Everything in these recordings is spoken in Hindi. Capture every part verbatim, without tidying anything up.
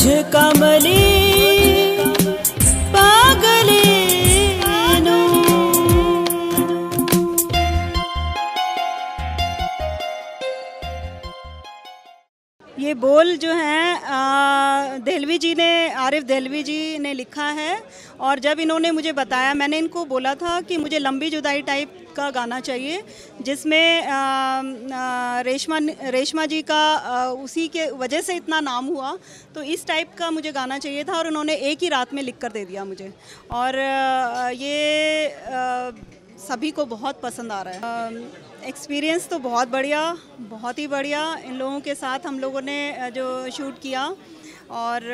कमली पागली नू। ये बोल जो हैं देहलवी जी ने, आरिफ देहलवी जी ने लिखा है। और जब इन्होंने मुझे बताया, मैंने इनको बोला था कि मुझे लंबी जुदाई टाइप का गाना चाहिए जिसमें रेशमा रेशमा जी का आ, उसी के वजह से इतना नाम हुआ, तो इस टाइप का मुझे गाना चाहिए था और उन्होंने एक ही रात में लिख कर दे दिया मुझे। और आ, ये आ, सभी को बहुत पसंद आ रहा है। एक्सपीरियंस तो बहुत बढ़िया, बहुत ही बढ़िया। इन लोगों के साथ हम लोगों ने जो शूट किया, और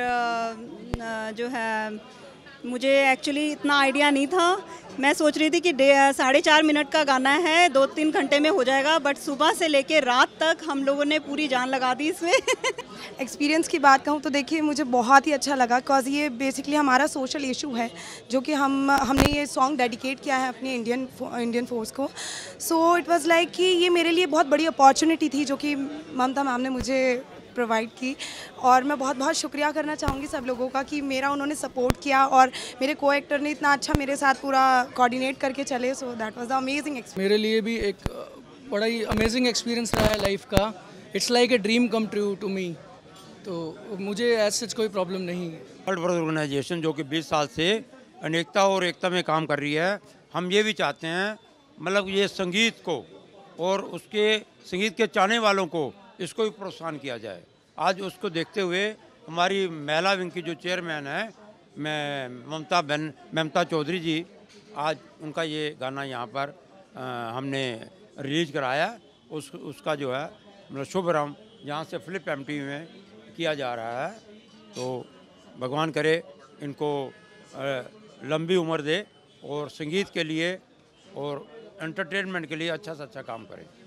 जो है मुझे एक्चुअली इतना आइडिया नहीं था। मैं सोच रही थी कि साढ़े चार मिनट का गाना है, दो तीन घंटे में हो जाएगा, बट सुबह से लेके रात तक हम लोगों ने पूरी जान लगा दी इसमें। एक्सपीरियंस की बात कहूँ तो देखिए मुझे बहुत ही अच्छा लगा, बिकॉज ये बेसिकली हमारा सोशल इशू है जो कि हम हमने ये सॉन्ग डेडिकेट किया है अपने इंडियन इंडियन फोर्स को। सो इट वाज लाइक कि ये मेरे लिए बहुत बड़ी अपॉर्चुनिटी थी जो कि ममता मैम ने मुझे प्रोवाइड की। और मैं बहुत बहुत शुक्रिया करना चाहूँगी सब लोगों का कि मेरा उन्होंने सपोर्ट किया और मेरे को एक्टर ने इतना अच्छा मेरे साथ पूरा कोऑर्डिनेट करके चले। So that was the amazing experience. मेरे लिए भी एक बड़ा ही अमेजिंग एक्सपीरियंस रहा है लाइफ का। It's like a dream come true to me. तो मुझे ऐसे कोई प्रॉब्लम नहीं। वर्ल्ड हेल्थ ऑर्गेनाइजेशन जो कि बीस साल से अनेकता और एकता में काम कर रही है, हम ये भी चाहते हैं मतलब ये संगीत को और उसके संगीत के चाहने वालों को इसको भी प्रोत्साहन किया जाए। आज उसको देखते हुए हमारी महिला विंग की जो चेयरमैन है मैं ममता बहन ममता चौधरी जी, आज उनका ये गाना यहाँ पर आ, हमने रिलीज कराया। उस उसका जो है मतलब शुभारंभ यहाँ से फिलिप एमटी में किया जा रहा है। तो भगवान करे इनको आ, लंबी उम्र दे और संगीत के लिए और एंटरटेनमेंट के लिए अच्छा से अच्छा काम करें।